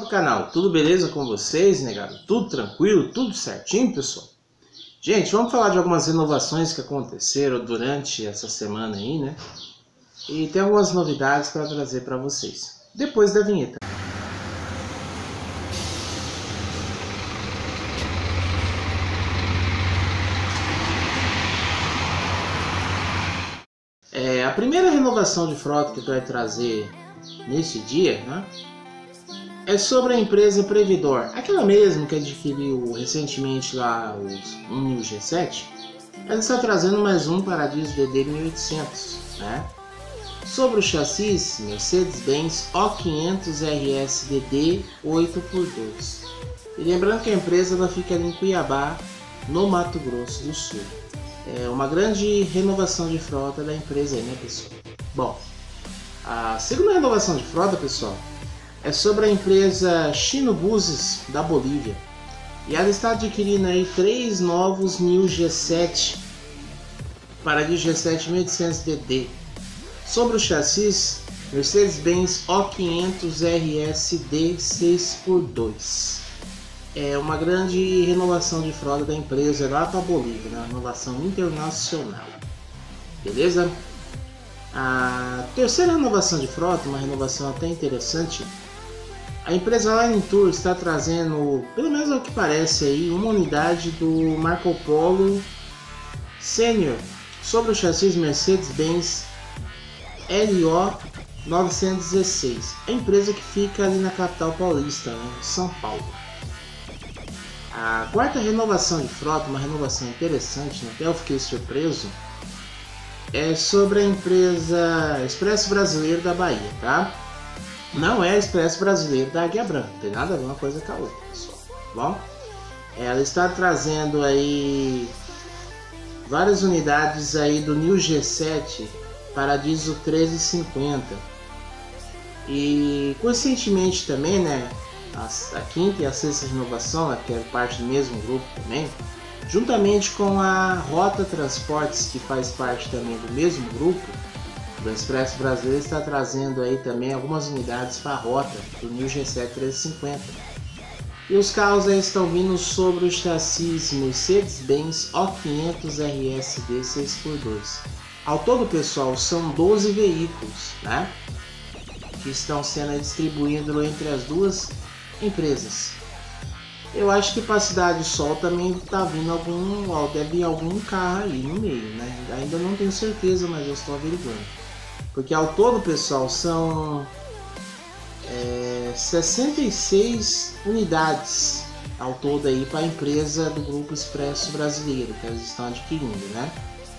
pro canal, tudo beleza com vocês, negado? Tudo tranquilo, tudo certinho, pessoal? Gente, vamos falar de algumas inovações que aconteceram durante essa semana aí, né? E tem algumas novidades para trazer para vocês, depois da vinheta. A primeira renovação de frota que vai trazer nesse dia, né, é sobre a empresa Previdor, aquela mesmo que adquiriu recentemente lá um New G7. Ela está trazendo mais um Paradiso DD 1800, né? Sobre o chassi Mercedes-Benz O500 RS DD 8x2. E lembrando que a empresa ela fica ali em Cuiabá, no Mato Grosso do Sul. É uma grande renovação de frota da empresa aí, né, pessoal? Bom, a segunda renovação de frota, pessoal, é sobre a empresa Chinobuses da Bolívia. E ela está adquirindo aí 3 novos New G7 Paradiso G7 1800 DD. Sobre o chassi Mercedes-Benz O500 RS D 6x2. É uma grande renovação de frota da empresa lá para a Bolívia, né? Uma renovação internacional. Beleza? A terceira renovação de frota, uma renovação até interessante. A empresa Line Tour está trazendo, pelo menos ao que parece aí, uma unidade do Marco Polo Senior sobre o chassi Mercedes-Benz LO 916. A empresa que fica ali na capital paulista, né? São Paulo. A quarta renovação de frota, uma renovação interessante, né? Até eu fiquei surpreso, é sobre a empresa Expresso Brasileiro da Bahia, tá? Não é Expresso Brasileiro da Águia Branca, não tem nada a ver uma coisa com a outra, pessoal. Bom, ela está trazendo aí várias unidades aí do New G7 Paradiso 1350. E coincidentemente também, né? A quinta e a sexta renovação, que é parte do mesmo grupo também, juntamente com a Rota Transportes, que faz parte também do mesmo grupo do Expresso Brasileiro, está trazendo aí também algumas unidades para a rota do New G7 1350. E os carros aí estão vindo sobre o chassi Mercedes-Benz O500 RS D 6x2. Ao todo, pessoal, são 12 veículos, né, que estão sendo distribuídos entre as duas empresas. Eu acho que para a Cidade do Sol também está vindo deve vir algum carro aí no meio, né? Ainda não tenho certeza, mas eu estou averiguando. Porque ao todo, pessoal, são 66 unidades ao todo aí para a empresa do Grupo Expresso Brasileiro que eles estão adquirindo, né?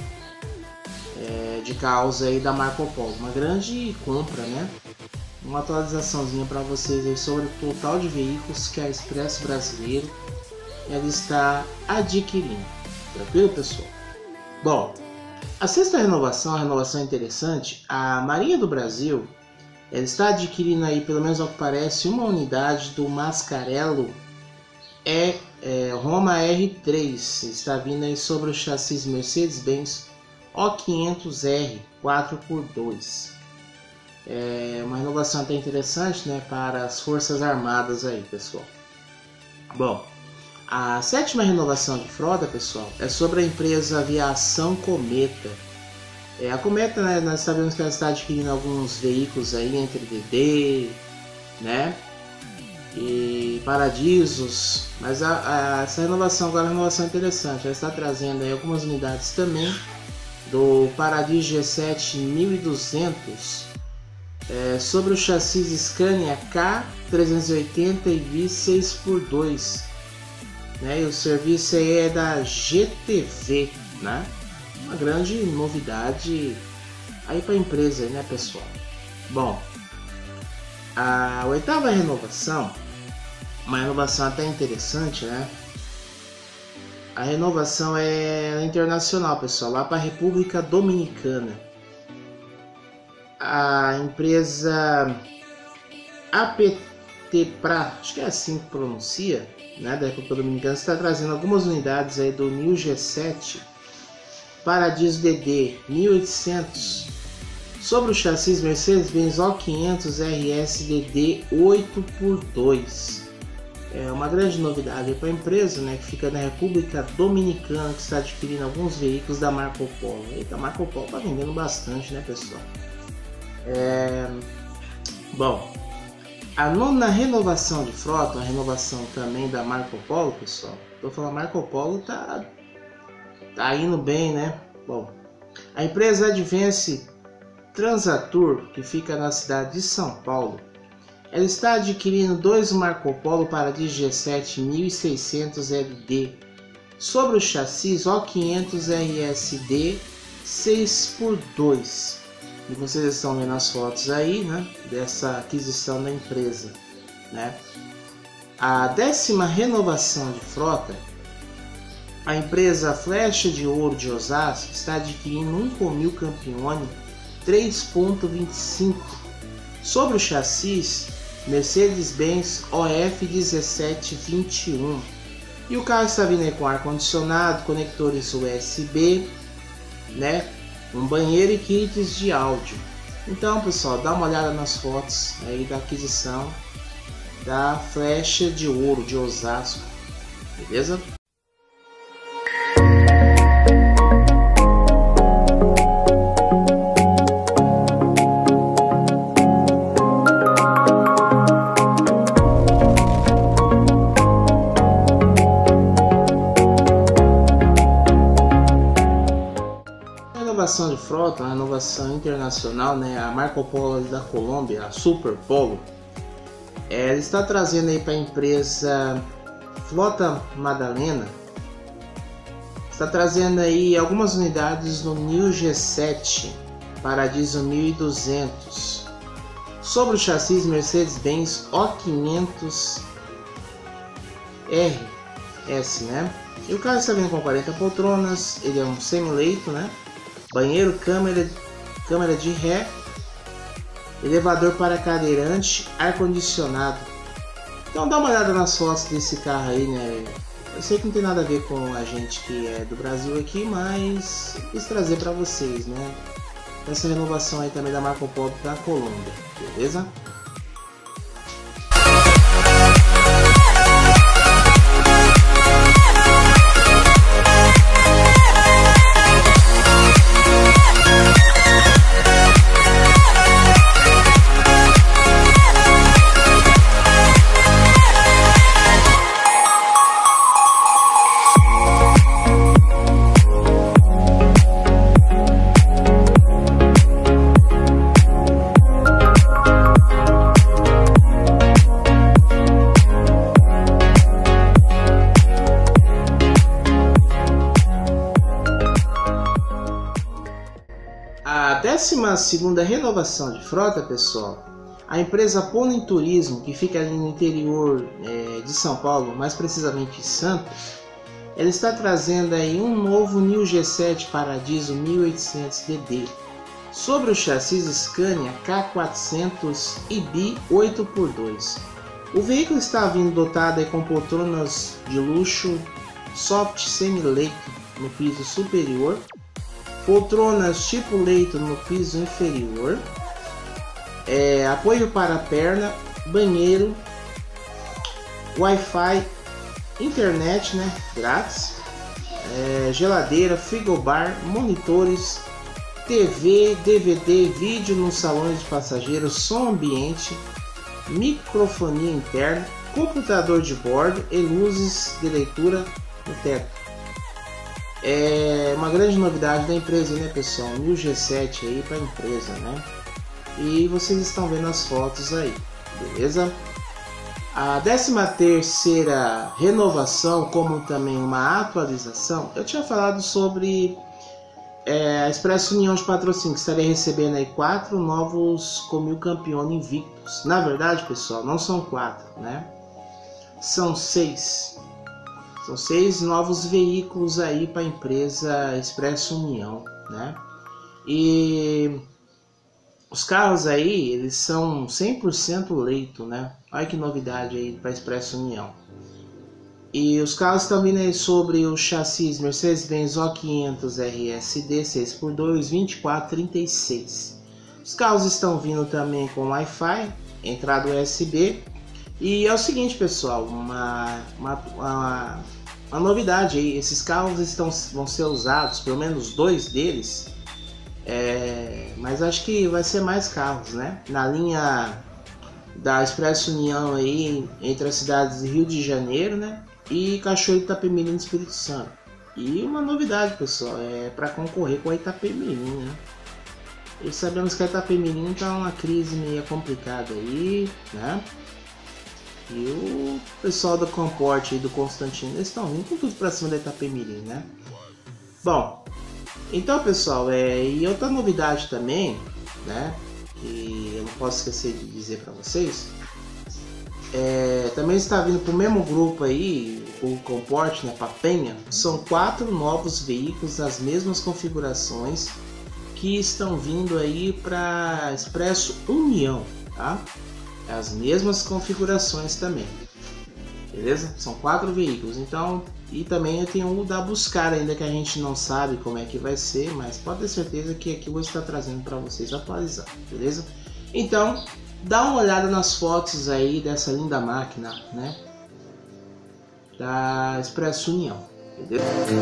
De carros aí da Marco Polo. Uma grande compra, né? Uma atualizaçãozinha para vocês aí sobre o total de veículos que a Expresso Brasileiro ela está adquirindo. Tranquilo, pessoal? Bom, a sexta renovação, a renovação interessante, a Marinha do Brasil ela está adquirindo aí, pelo menos ao que parece, uma unidade do Mascarello Roma R3. Está vindo aí sobre o chassi Mercedes-Benz O500R 4x2. É uma renovação até interessante, né, para as Forças Armadas aí, pessoal. Bom, a sétima renovação de frota, pessoal, é sobre a empresa Aviação Cometa. A Cometa, né, nós sabemos que ela está adquirindo alguns veículos aí entre DD, né, e Paradisos, mas essa renovação agora é uma renovação interessante. Ela está trazendo aí algumas unidades também do Paradiso G7 1200 sobre o chassi Scania K380 e V 6x2, né? E o serviço aí é da GTV, né? Uma grande novidade aí para a empresa, né, pessoal? Bom, a oitava renovação, uma renovação até interessante, né? A renovação é internacional, pessoal, lá para a República Dominicana. A empresa APTPRA, acho que é assim que pronuncia, né, da República Dominicana, está trazendo algumas unidades aí do New G7 Paradiso DD 1800 Sobre o chassi Mercedes-Benz O500 RSDD 8x2. É uma grande novidade para a empresa, né, que fica na República Dominicana, que está adquirindo alguns veículos da Marco Polo. Eita, a Marco Polo está vendendo bastante, né, pessoal? Bom, a nona renovação de frota, a renovação também da Marco Polo, pessoal. Tô falando, Marco Polo tá indo bem, né? Bom, a empresa Advance Transatur, que fica na cidade de São Paulo, ela está adquirindo 2 Marco Polo para G7 1600 LD sobre o chassi O500 RSD 6x2. E vocês estão vendo as fotos aí, né, dessa aquisição da empresa, né? A 10ª renovação de frota, a empresa Flecha de Ouro de Osasco está adquirindo um Comil Campione 3.25 sobre o chassi Mercedes-Benz OF 1721. E o carro está vindo aí com ar-condicionado, conectores USB, né? Um banheiro e kits de áudio. Então, pessoal, dá uma olhada nas fotos aí da aquisição da Flecha de Ouro de Osasco, beleza? Renovação de frota, uma renovação internacional, né? A Marco Polo da Colômbia, a Super Polo, ela está trazendo aí para a empresa Frota Madalena, está trazendo aí algumas unidades no New G7 Paradiso 1200 sobre o chassi Mercedes-Benz O500 RS, né? E o carro está vindo com 40 poltronas, ele é um semi-leito, né? Banheiro, câmera de ré, elevador para cadeirante, ar-condicionado. Então dá uma olhada nas fotos desse carro aí, né? Eu sei que não tem nada a ver com a gente que é do Brasil aqui, mas quis trazer para vocês, né? Essa renovação aí também da Marco Polo da Colômbia, beleza? A 12ª renovação de frota, pessoal, a empresa Polo Turismo, que fica ali no interior de São Paulo, mais precisamente em Santos, ela está trazendo aí um novo New G7 Paradiso 1800 DD sobre o chassi Scania K400 IB 8x2. O veículo está vindo dotado aí com poltronas de luxo soft semi-leito no piso superior, poltronas tipo leito no piso inferior, apoio para a perna, banheiro, Wi-Fi, internet, né, grátis, geladeira, frigobar, monitores, TV, DVD, vídeo nos salões de passageiros, som ambiente, microfonia interna, computador de bordo e luzes de leitura no teto. É uma grande novidade da empresa, né, pessoal? New G7 aí para a empresa, né? E vocês estão vendo as fotos aí, beleza? A 13ª renovação, como também uma atualização, eu tinha falado sobre a Expresso União de Patrocínio, que estaria recebendo aí 4 novos Comil Campione invictos. Na verdade, pessoal, não são 4, né? São 6. São 6 novos veículos aí para a empresa Expresso União, né? E os carros aí, eles são 100% leito, né? Olha que novidade aí para a Expresso União. E os carros estão vindo aí sobre o chassi Mercedes-Benz O500 RSD 6x2 2436 Os carros estão vindo também com Wi-Fi, entrada USB. E é o seguinte, pessoal, uma novidade aí, esses carros vão ser usados, pelo menos 2 deles, mas acho que vai ser mais carros, né? Na linha da Expresso União aí, entre as cidades de Rio de Janeiro, né? E Cachoeiro, Itapemirim e Espírito Santo. E uma novidade, pessoal, é para concorrer com a Itapemirim, né? E sabemos que a Itapemirim tá uma crise meio complicada aí, né? E o pessoal da Comporte e do Constantino, eles estão vindo com tudo para cima da Itapemirim, né? Bom, então, pessoal, e outra novidade também, né? Que eu não posso esquecer de dizer para vocês, também está vindo para o mesmo grupo aí, o Comporte, né? Para Penha, são 4 novos veículos das mesmas configurações que estão vindo aí para Expresso União, tá? As mesmas configurações também, beleza? São 4 veículos, então, e também tem o da Buscar ainda, que a gente não sabe como é que vai ser, mas pode ter certeza que aqui eu vou estar trazendo para vocês atualizar, beleza? Então, dá uma olhada nas fotos aí dessa linda máquina, né? Da Expresso União, beleza?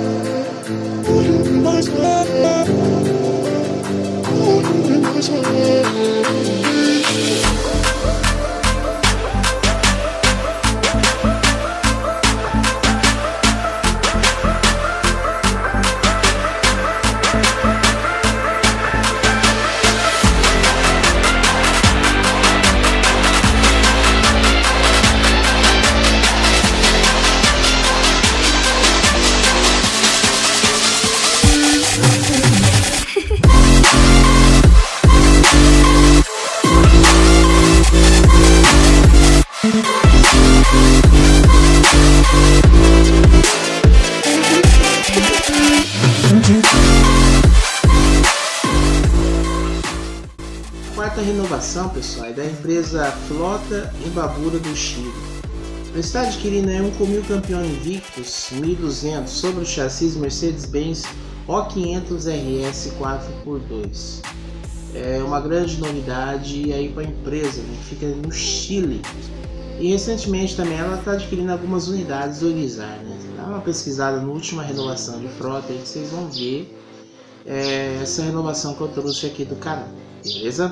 Quarta renovação, pessoal, é da empresa Flota Imbabura do Chile. Ela está adquirindo um Comil Campeão Invictus 1200 sobre o chassi Mercedes-Benz O500 RS 4x2. É uma grande novidade aí para a empresa, né, que fica no Chile. E recentemente também ela está adquirindo algumas unidades do Irizar, né? Dá uma pesquisada na última renovação de frota aí que vocês vão ver essa renovação que eu trouxe aqui do canal, beleza?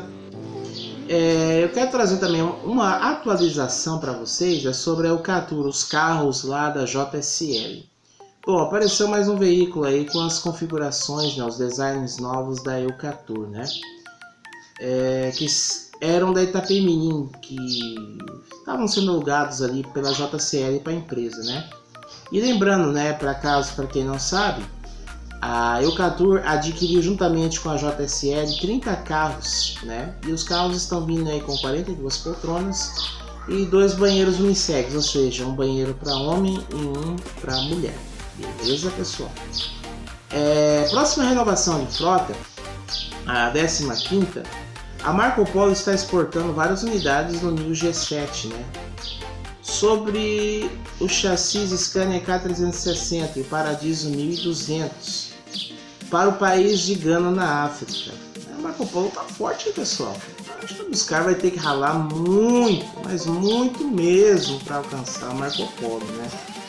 Eu quero trazer também uma atualização para vocês sobre a Eucatur, os carros lá da JSL. Bom, apareceu mais um veículo aí com as configurações, né, os designs novos da Eucatur, né? Que eram da Itapemirim, que estavam sendo alugados ali pela JCL para a empresa, né? E lembrando, né, para quem não sabe, a Eucatur adquiriu juntamente com a JSL 30 carros, né? E os carros estão vindo aí com 42 poltronas e 2 banheiros unissex, ou seja, um banheiro para homem e um para mulher. Beleza, pessoal? Próxima renovação de frota, a 15ª, a Marco Polo está exportando várias unidades no nível G7, né? Sobre o chassi Scania K360 e Paradiso 1200 para o país de Gana, na África. A Marco Polo tá forte, hein, pessoal? Acho que o Buscar vai ter que ralar muito, mas muito mesmo, para alcançar a Marco Polo, né?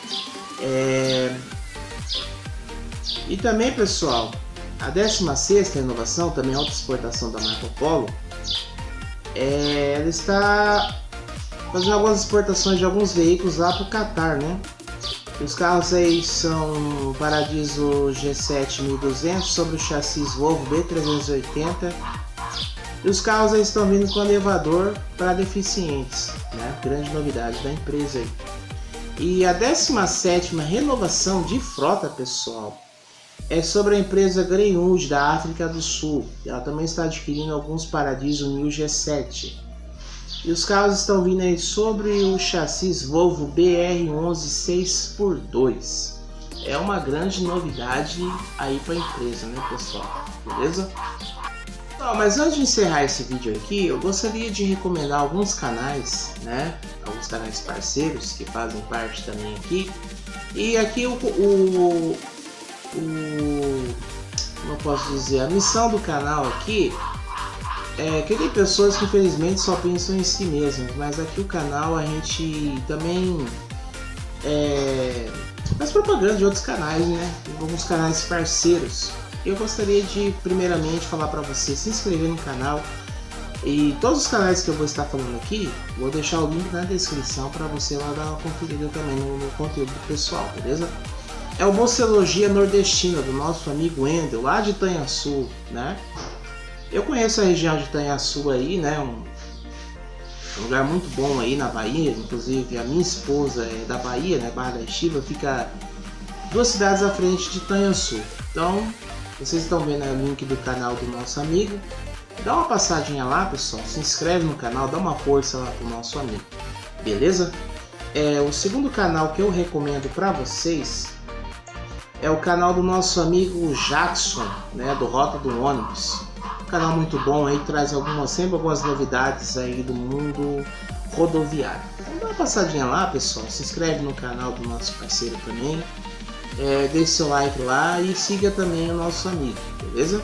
E também, pessoal, a 16ª renovação, também alta exportação da Marco Polo, ela está fazendo algumas exportações de alguns veículos lá para o Catar, né? Os carros aí são Paradiso G7 1200 sobre o chassi Volvo B380. E os carros aí estão vindo com elevador para deficientes, né? Grande novidade da empresa aí. E a 17ª renovação de frota, pessoal, é sobre a empresa Greenwood da África do Sul. Ela também está adquirindo alguns Paradiso New G7. E os carros estão vindo aí sobre o chassi Volvo BR11 6x2. É uma grande novidade aí para a empresa, né, pessoal? Beleza? Então, mas antes de encerrar esse vídeo aqui, eu gostaria de recomendar alguns canais, né? Alguns canais parceiros que fazem parte também aqui. E aqui como eu posso dizer, a missão do canal aqui que tem pessoas que infelizmente só pensam em si mesmas, mas aqui o canal a gente também faz propaganda de outros canais, né? Alguns canais parceiros. Eu gostaria de primeiramente falar para você se inscrever no canal, e todos os canais que eu vou estar falando aqui, vou deixar o link na descrição para você lá dar uma conferida também no conteúdo pessoal, beleza? É o Mocologia Nordestina do nosso amigo Wendel, lá de Itanhaçu, né? Eu conheço a região de Itanhaçu aí, né? Um lugar muito bom aí na Bahia, inclusive a minha esposa é da Bahia, né? Barra da Estiva, fica 2 cidades à frente de Itanhaçu. Então, vocês estão vendo aí o link do canal do nosso amigo. Dá uma passadinha lá, pessoal, se inscreve no canal, dá uma força lá pro nosso amigo, beleza? O segundo canal que eu recomendo para vocês é o canal do nosso amigo Jackson, né, do Rota do Ônibus. Um canal muito bom aí, traz sempre algumas novidades aí do mundo rodoviário. Então dá uma passadinha lá, pessoal, se inscreve no canal do nosso parceiro também, deixe seu like lá e siga também o nosso amigo, beleza?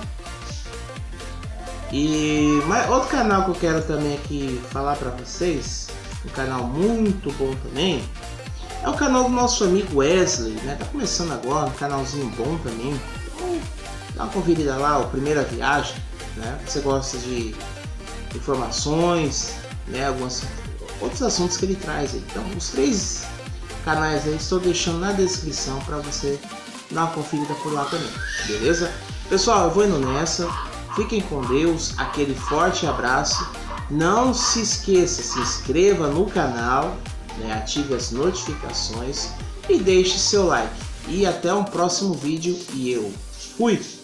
E outro canal que eu quero também aqui falar para vocês, um canal muito bom também, é o canal do nosso amigo Wesley, né? Tá começando agora, um canalzinho bom também. Então, dá uma conferida lá, o Primeira Viagem, né? Você gosta de informações, né? Alguns outros assuntos que ele traz aí. Então, os 3 canais aí estou deixando na descrição para você dar uma conferida por lá também, beleza? Pessoal, eu vou indo nessa. Fiquem com Deus, aquele forte abraço. Não se esqueça, se inscreva no canal, né, ative as notificações e deixe seu like. E até um próximo vídeo e eu fui!